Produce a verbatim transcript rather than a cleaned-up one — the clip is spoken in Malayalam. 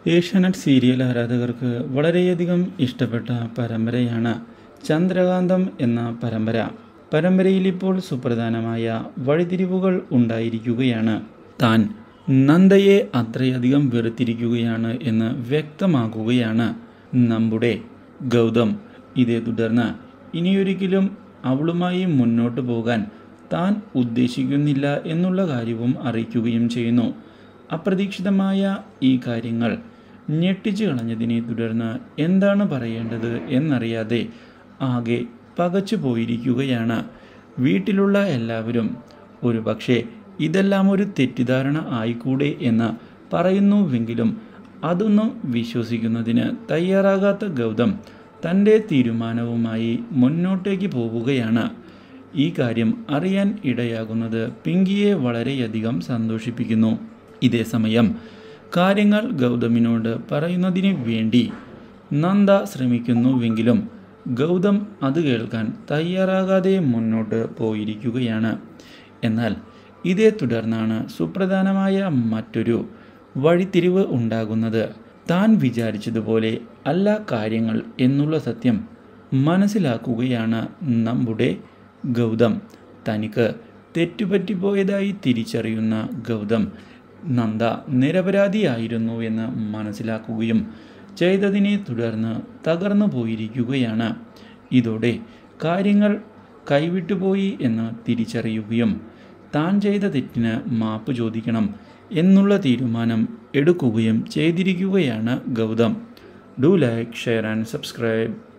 ഏഷ്യാനെറ്റ് സീരിയൽ ആരാധകർക്ക് വളരെയധികം ഇഷ്ടപ്പെട്ട പരമ്പരയാണ് ചന്ദ്രകാന്തം എന്ന പരമ്പര. പരമ്പരയിൽ ഇപ്പോൾ സുപ്രധാനമായ വഴിതിരിവുകൾ ഉണ്ടായിരിക്കുകയാണ്. താൻ നന്ദയെ അത്രയധികം വെറുത്തിരിക്കുകയാണ് എന്ന് വ്യക്തമാക്കുകയാണ് നമ്മുടെ ഗൗതം. ഇതേ തുടർന്ന് ഇനിയൊരിക്കലും അവളുമായി മുന്നോട്ട് പോകാൻ താൻ ഉദ്ദേശിക്കുന്നില്ല എന്നുള്ള കാര്യവും അറിയിക്കുകയും ചെയ്യുന്നു. അപ്രതീക്ഷിതമായ ഈ കാര്യങ്ങൾ ഞെട്ടിച്ചു കളഞ്ഞതിനെ തുടർന്ന് എന്താണ് പറയേണ്ടത് എന്നറിയാതെ ആകെ പകച്ചു പോയിരിക്കുകയാണ് വീട്ടിലുള്ള എല്ലാവരും. ഒരു പക്ഷേ ഇതെല്ലാം ഒരു തെറ്റിദ്ധാരണ ആയിക്കൂടെ എന്ന് പറയുന്നുവെങ്കിലും അതൊന്നും വിശ്വസിക്കുന്നതിന് തയ്യാറാകാത്ത ഗൗതം തൻ്റെ തീരുമാനവുമായി മുന്നോട്ടേക്ക് പോവുകയാണ്. ഈ കാര്യം അറിയാൻ ഇടയാകുന്നത് പിങ്കിയെ വളരെയധികം സന്തോഷിപ്പിക്കുന്നു. ഇതേ സമയം കാര്യങ്ങൾ ഗൗതമിനോട് പറയുന്നതിന് വേണ്ടി നന്ദ ശ്രമിക്കുന്നുവെങ്കിലും ഗൗതം അത് കേൾക്കാൻ തയ്യാറാകാതെ മുന്നോട്ട് പോയിരിക്കുകയാണ്. എന്നാൽ ഇതേ തുടർന്നാണ് സുപ്രധാനമായ മറ്റൊരു വഴിത്തിരിവ് ഉണ്ടാകുന്നത്. താൻ വിചാരിച്ചതുപോലെ അല്ല കാര്യങ്ങൾ എന്നുള്ള സത്യം മനസ്സിലാക്കുകയാണ് നമ്മുടെ ഗൗതം. തനിക്ക് തെറ്റുപറ്റിപ്പോയതായി തിരിച്ചറിയുന്ന ഗൗതം നന്ദ നിരപരാധിയായിരുന്നു എന്ന് മനസ്സിലാക്കുകയും ചെയ്തതിനെ തുടർന്ന് തകർന്നു പോയിരിക്കുകയാണ്. ഇതോടെ കാര്യങ്ങൾ കൈവിട്ടുപോയി എന്ന് തിരിച്ചറിയുകയും താൻ ചെയ്ത തെറ്റിന് മാപ്പ് ചോദിക്കണം എന്നുള്ള തീരുമാനം എടുക്കുകയും ചെയ്തിരിക്കുകയാണ് Gautham. Do like, share and subscribe.